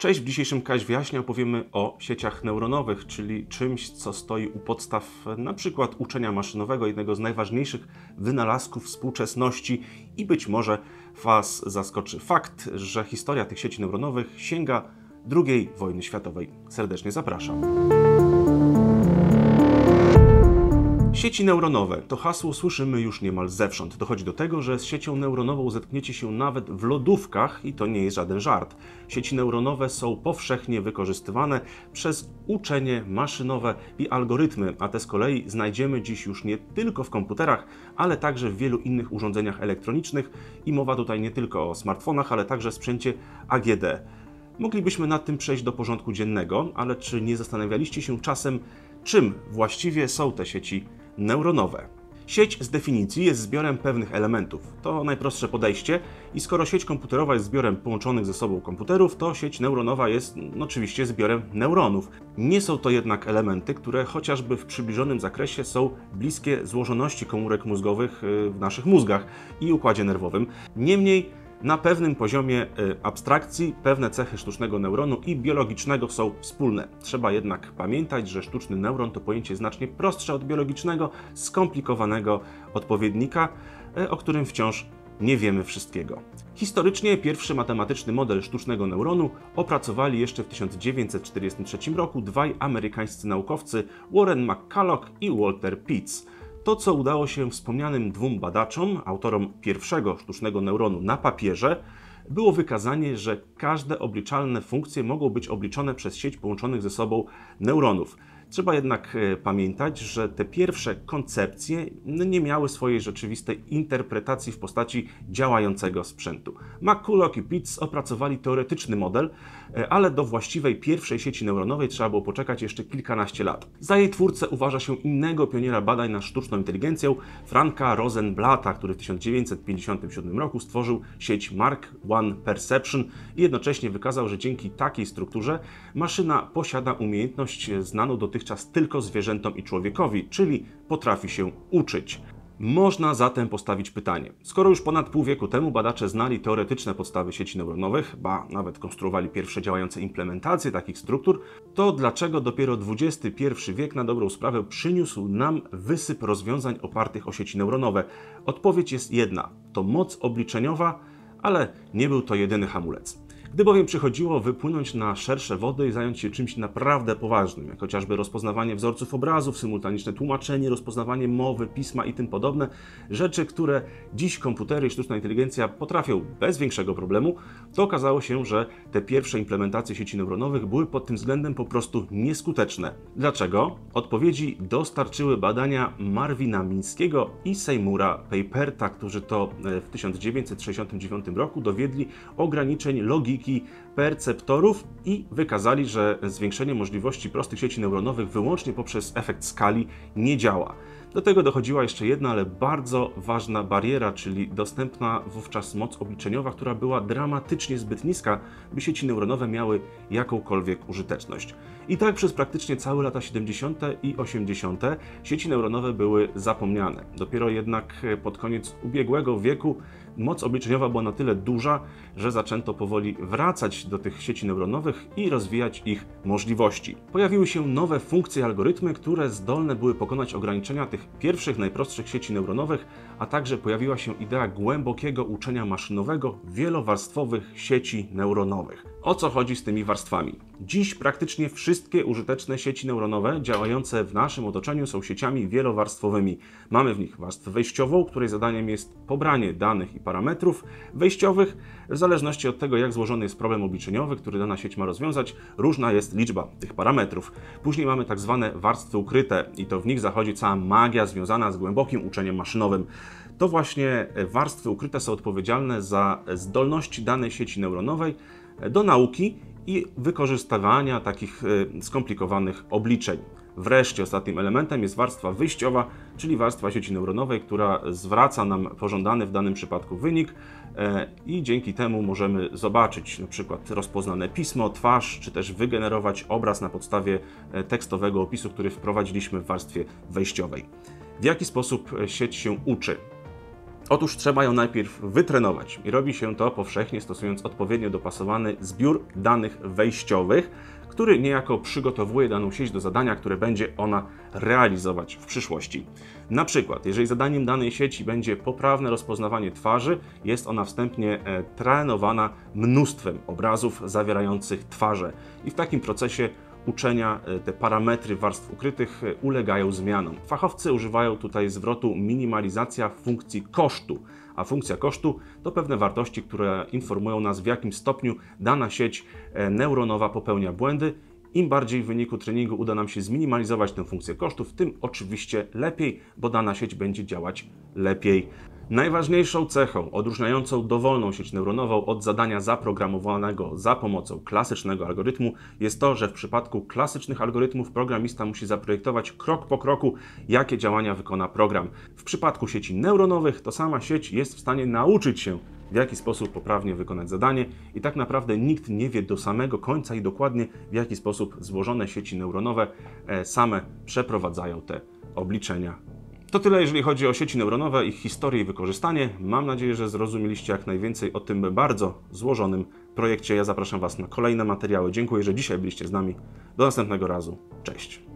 Cześć, w dzisiejszym Kaś wyjaśnia opowiemy o sieciach neuronowych, czyli czymś, co stoi u podstaw np. uczenia maszynowego, jednego z najważniejszych wynalazków współczesności i być może Was zaskoczy fakt, że historia tych sieci neuronowych sięga II wojny światowej. Serdecznie zapraszam. Sieci neuronowe to hasło słyszymy już niemal zewsząd. Dochodzi do tego, że z siecią neuronową zetkniecie się nawet w lodówkach i to nie jest żaden żart. Sieci neuronowe są powszechnie wykorzystywane przez uczenie maszynowe i algorytmy, a te z kolei znajdziemy dziś już nie tylko w komputerach, ale także w wielu innych urządzeniach elektronicznych i mowa tutaj nie tylko o smartfonach, ale także sprzęcie AGD. Moglibyśmy nad tym przejść do porządku dziennego, ale czy nie zastanawialiście się czasem, czym właściwie są te sieci neuronowe? Sieć z definicji jest zbiorem pewnych elementów. To najprostsze podejście i skoro sieć komputerowa jest zbiorem połączonych ze sobą komputerów, to sieć neuronowa jest oczywiście zbiorem neuronów. Nie są to jednak elementy, które chociażby w przybliżonym zakresie są bliskie złożoności komórek mózgowych w naszych mózgach i układzie nerwowym. Niemniej na pewnym poziomie abstrakcji pewne cechy sztucznego neuronu i biologicznego są wspólne. Trzeba jednak pamiętać, że sztuczny neuron to pojęcie znacznie prostsze od biologicznego, skomplikowanego odpowiednika, o którym wciąż nie wiemy wszystkiego. Historycznie pierwszy matematyczny model sztucznego neuronu opracowali jeszcze w 1943 roku dwaj amerykańscy naukowcy Warren McCulloch i Walter Pitts. To, co udało się wspomnianym dwóm badaczom, autorom pierwszego sztucznego neuronu na papierze, było wykazanie, że każde obliczalne funkcje mogą być obliczone przez sieć połączonych ze sobą neuronów. Trzeba jednak pamiętać, że te pierwsze koncepcje nie miały swojej rzeczywistej interpretacji w postaci działającego sprzętu. McCulloch i Pitts opracowali teoretyczny model, ale do właściwej pierwszej sieci neuronowej trzeba było poczekać jeszcze kilkanaście lat. Za jej twórcę uważa się innego pioniera badań nad sztuczną inteligencją, Franka Rosenblatta, który w 1957 roku stworzył sieć Mark I Perception i jednocześnie wykazał, że dzięki takiej strukturze maszyna posiada umiejętność znaną dotychczas tylko zwierzętom i człowiekowi, czyli potrafi się uczyć. Można zatem postawić pytanie, skoro już ponad pół wieku temu badacze znali teoretyczne podstawy sieci neuronowych, ba nawet konstruowali pierwsze działające implementacje takich struktur, to dlaczego dopiero XXI wiek na dobrą sprawę przyniósł nam wysyp rozwiązań opartych o sieci neuronowe? Odpowiedź jest jedna, to moc obliczeniowa, ale nie był to jedyny hamulec. Gdy bowiem przychodziło wypłynąć na szersze wody i zająć się czymś naprawdę poważnym, jak chociażby rozpoznawanie wzorców obrazów, symultaniczne tłumaczenie, rozpoznawanie mowy, pisma i tym podobne, rzeczy, które dziś komputery i sztuczna inteligencja potrafią bez większego problemu, to okazało się, że te pierwsze implementacje sieci neuronowych były pod tym względem po prostu nieskuteczne. Dlaczego? Odpowiedzi dostarczyły badania Marvina Mińskiego i Seymoura Paperta, którzy to w 1969 roku dowiedli ograniczeń logiki perceptorów i wykazali, że zwiększenie możliwości prostych sieci neuronowych wyłącznie poprzez efekt skali nie działa. Do tego dochodziła jeszcze jedna, ale bardzo ważna bariera, czyli dostępna wówczas moc obliczeniowa, która była dramatycznie zbyt niska, by sieci neuronowe miały jakąkolwiek użyteczność. I tak przez praktycznie całe lata 70. i 80. sieci neuronowe były zapomniane. Dopiero jednak pod koniec ubiegłego wieku moc obliczeniowa była na tyle duża, że zaczęto powoli wracać do tych sieci neuronowych i rozwijać ich możliwości. Pojawiły się nowe funkcje i algorytmy, które zdolne były pokonać ograniczenia tych pierwszych, najprostszych sieci neuronowych, a także pojawiła się idea głębokiego uczenia maszynowego wielowarstwowych sieci neuronowych. O co chodzi z tymi warstwami? Dziś praktycznie wszystkie użyteczne sieci neuronowe działające w naszym otoczeniu są sieciami wielowarstwowymi. Mamy w nich warstwę wejściową, której zadaniem jest pobranie danych i parametrów wejściowych. W zależności od tego, jak złożony jest problem obliczeniowy, który dana sieć ma rozwiązać, różna jest liczba tych parametrów. Później mamy tak zwane warstwy ukryte i to w nich zachodzi cała magia związana z głębokim uczeniem maszynowym. To właśnie warstwy ukryte są odpowiedzialne za zdolności danej sieci neuronowej do nauki i wykorzystywania takich skomplikowanych obliczeń. Wreszcie ostatnim elementem jest warstwa wyjściowa, czyli warstwa sieci neuronowej, która zwraca nam pożądany w danym przypadku wynik i dzięki temu możemy zobaczyć na przykład rozpoznane pismo, twarz, czy też wygenerować obraz na podstawie tekstowego opisu, który wprowadziliśmy w warstwie wejściowej. W jaki sposób sieć się uczy? Otóż trzeba ją najpierw wytrenować i robi się to powszechnie stosując odpowiednio dopasowany zbiór danych wejściowych, który niejako przygotowuje daną sieć do zadania, które będzie ona realizować w przyszłości. Na przykład, jeżeli zadaniem danej sieci będzie poprawne rozpoznawanie twarzy, jest ona wstępnie trenowana mnóstwem obrazów zawierających twarze i w takim procesie uczenia te parametry warstw ukrytych ulegają zmianom. Fachowcy używają tutaj zwrotu minimalizacja funkcji kosztu, a funkcja kosztu to pewne wartości, które informują nas, w jakim stopniu dana sieć neuronowa popełnia błędy. Im bardziej w wyniku treningu uda nam się zminimalizować tę funkcję kosztów, tym oczywiście lepiej, bo dana sieć będzie działać lepiej. Najważniejszą cechą odróżniającą dowolną sieć neuronową od zadania zaprogramowanego za pomocą klasycznego algorytmu jest to, że w przypadku klasycznych algorytmów programista musi zaprojektować krok po kroku, jakie działania wykona program. W przypadku sieci neuronowych to sama sieć jest w stanie nauczyć się, w jaki sposób poprawnie wykonać zadanie i tak naprawdę nikt nie wie do samego końca i dokładnie, w jaki sposób złożone sieci neuronowe same przeprowadzają te obliczenia. To tyle, jeżeli chodzi o sieci neuronowe, ich historię i wykorzystanie. Mam nadzieję, że zrozumieliście jak najwięcej o tym bardzo złożonym projekcie. Ja zapraszam Was na kolejne materiały. Dziękuję, że dzisiaj byliście z nami. Do następnego razu. Cześć!